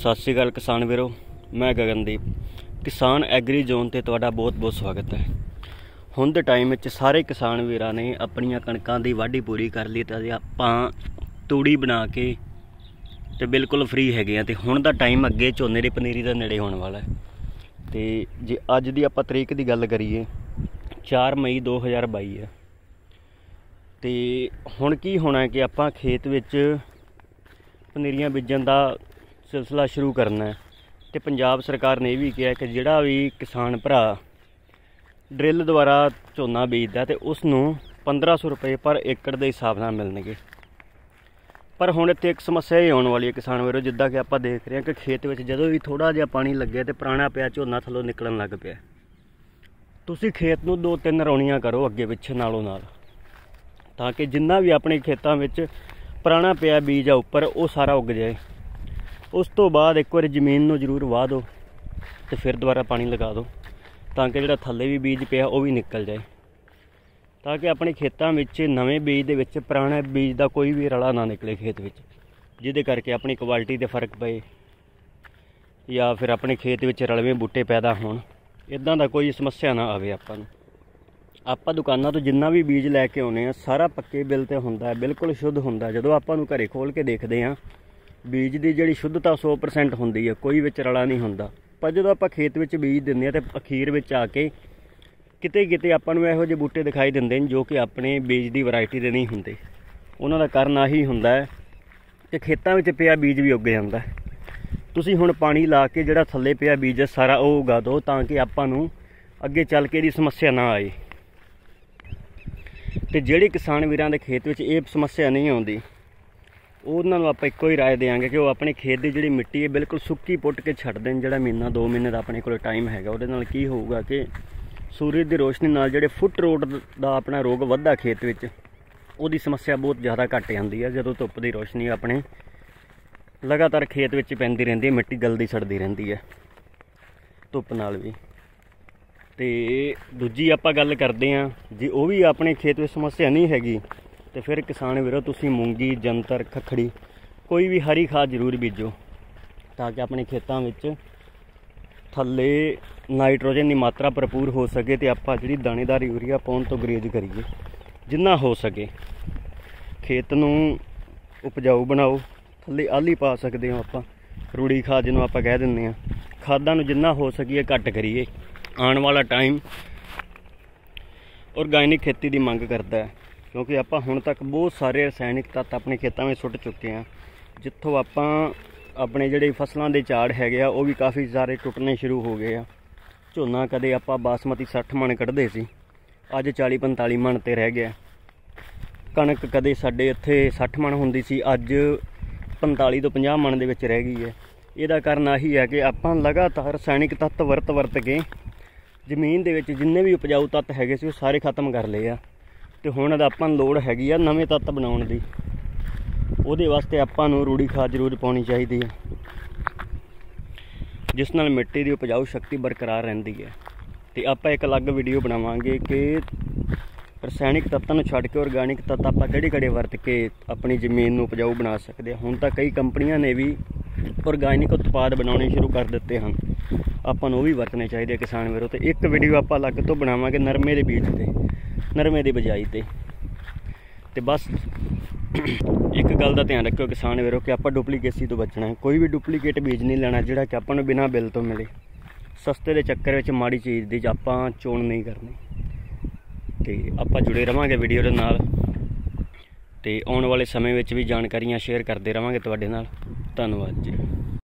सत श्री अकाल किसान वीरो, मैं गगनदीप किसान एग्री जोन ते तुहाडा बहुत बहुत स्वागत है। हुण दे टाइम विच सारे किसान वीरां ने अपणियां कणकां दी वाढी पूरी कर लई ते आपां तूड़ी बना के ते बिल्कुल फ्री हैगे आ। ते हुण दा टाइम अगे झोने दी पनीरी दे नेड़े होण वाला है। ते जे अज दी आपां तरीक दी गल करिए 4 मई 2022 है। ते हुण की होना कि आपां खेत विच पनीरियां बीजण दा सिलसिला शुरू करना है। तो पंजाब सरकार ने भी कहा कि जिहड़ा भी किसान भरा ड्रिल द्वारा झोना बीजदा तो उसनूं 1500 रुपये पर एकड़ के हिसाब नाल मिलणगे। पर हुण इत्थे एक समस्या ही आउण वाली है किसान वीरो, जिद्दां कि आपां देख रहे हैं कि खेत में जदों भी थोड़ा जिहा पानी लगे तो पुराना पिया झोना थल्लों निकलण लग पिया। तुसीं खेत नूं 2-3 रौणियां करो अगे पिछे नालों नाल, ताकि जिन्ना भी अपने खेतों में पुराना पिया बीज आ उपर वो सारा उग जाए। उस तो बाद एक बार जमीन नूं जरूर वाह दो तो फिर दोबारा पानी लगा दो, ताकि जिहड़ा थल्ले भी बीज पिया वो भी निकल जाए, ताकि अपने खेतों में नवें बीज दे विच पुराने बीज का कोई भी रला ना निकले खेत में, जिहदे करके अपनी क्वालिटी ते फर्क पे या फिर अपने खेत में रलवें बूटे पैदा होण। इदां दा कोई समस्या ना आवे। आपां दुकानां तो जिन्ना भी बीज लैके आउणे आ सारा पक्के बिल ते हुंदा है, बिल्कुल शुद्ध हुंदा। जदों आपां नूं घरे खोल के देखदे आ बीज की जिहड़ी शुद्धता 100% हुंदी है, कोई विच रला नहीं हुंदा। पर जदों आपां खेत विच बीज दिंदे आ ते अखीर विच आके किते किते आपां नूं इहो जिहे बूटे दिखाई दिंदे ने जो कि अपने बीज की वैरायटी दे नहीं हुंदे। उन्हां दा कारण आही हुंदा है कि खेतां विच पिया बीज भी उग जांदा है। तुसीं हुण पानी ला के जिहड़ा थल्ले पिया बीज है सारा वो उगा दो, ताकि आपां नूं अगे चल के इहदी समस्या ना आए। ते जिहड़े किसान वीरां दे खेत विच इह समस्या नहीं आउंदी उन्हां नूं आपां इक्को ही राय देंगे कि वो अपने खेत की जिहड़ी मिट्टी है बिल्कुल सुक्की पुट के छड्ड देण। जिहड़ा महीना 2 महीने का अपने कोल टाइम हैगा, उहदे नाल की होऊगा कि सूरज की रोशनी नाल जिहड़े फुट रोट दा अपना रोग वधदा खेत विच उहदी समस्या बहुत ज़्यादा घट जांदी है। जदों धुप्प की रोशनी अपने लगातार खेत विच पैंदी रहिंदी है, मिट्टी गलदी सड़दी रहिंदी है धुप्प नाल भी। ते दूजी आपां गल करदे हां जे वो भी अपने खेत में समस्या नहीं हैगी तो फिर किसान वीरो तुसीं मूंगी, जंतर, खखड़ी कोई भी हरी खाद जरूर बीजो, ताकि अपने खेतों में थल्ले नाइट्रोजन की मात्रा भरपूर हो सके। तो आपां जिहड़ी दाणेदार यूरिया पाउण तो गुरेज करिए जिन्ना हो सके। खेत नूं उपजाऊ बनाओ, थल्ले आली पा सकते हो आपां, रूड़ी खाद जिन्हों आपां कह दिंदे आ। खादां नूं जिन्ना हो सके घट करिए। आने वाला टाइम ऑर्गेनिक खेती की मंग करता है, क्योंकि आपां हुण तक बहुत सारे रसायनिक तत्त अपने खेतों में सुट चुके हैं, जित्थों आपां अपने जिहड़े फसलों के झाड़ हैगे आ वो भी काफ़ी सारे टुटने शुरू हो गए आ। झोना कदे आपां बासमती 60 मन कढ़दे सी, अज 40-45 मन ते रह गया। कणक कदे साडे इत्थे 60 मन हुंदी सी, अज 45 ਤੋਂ 50 मन दे विच रह गई है। इहदा कारण आही है कि आपां लगातार रसायनिक तत्त वरत के जमीन दे विच जिन्ने भी उपजाऊ तत्त हैगे सी वो सारे खत्म कर लए आ। ते हुण आपां नूं लोड़ हैगी आ नवें तत्त बनाउण दी। ਉਹਦੇ वास्ते आपां नूं रूड़ी खाद जरूर पाउणी चाहीदी है, जिस नाल मिट्टी की उपजाऊ शक्ति बरकरार रहिंदी है। तो आपां एक अलग वीडियो बनावांगे कि रसायनिक तत्तां नूं छड्ड के ऑर्गेनिक तत्त आपां किहड़े वरत के अपनी जमीन नूं उपजाऊ बना सकते हैं। हुण तां कई कंपनियां ने भी ऑर्गेनिक उत्पाद बनाने शुरू कर दिते हैं, आपां नूं भी वरतने चाहिए किसान वीरों। तो एक वीडियो आपां अलग तो बनावांगे नरमे के बीज ते, नरमे की बिजाई ते बस एक गल का ध्यान रखियो किसान वीरों कि आपां डुप्लीकेसी तो बचना है। कोई भी डुप्लीकेट बीज नहीं लेना जिहड़ा कि आपां नूं बिना बिल तो मिले। सस्ते के चक्कर में माड़ी चीज़ की आपां चोण नहीं करनी। तो आपां जुड़े रहांगे वीडियो के नाल, ते आउण वाले समय में भी जानकारियां शेयर करते रहांगे तुहाडे नाल। धन्नवाद जी।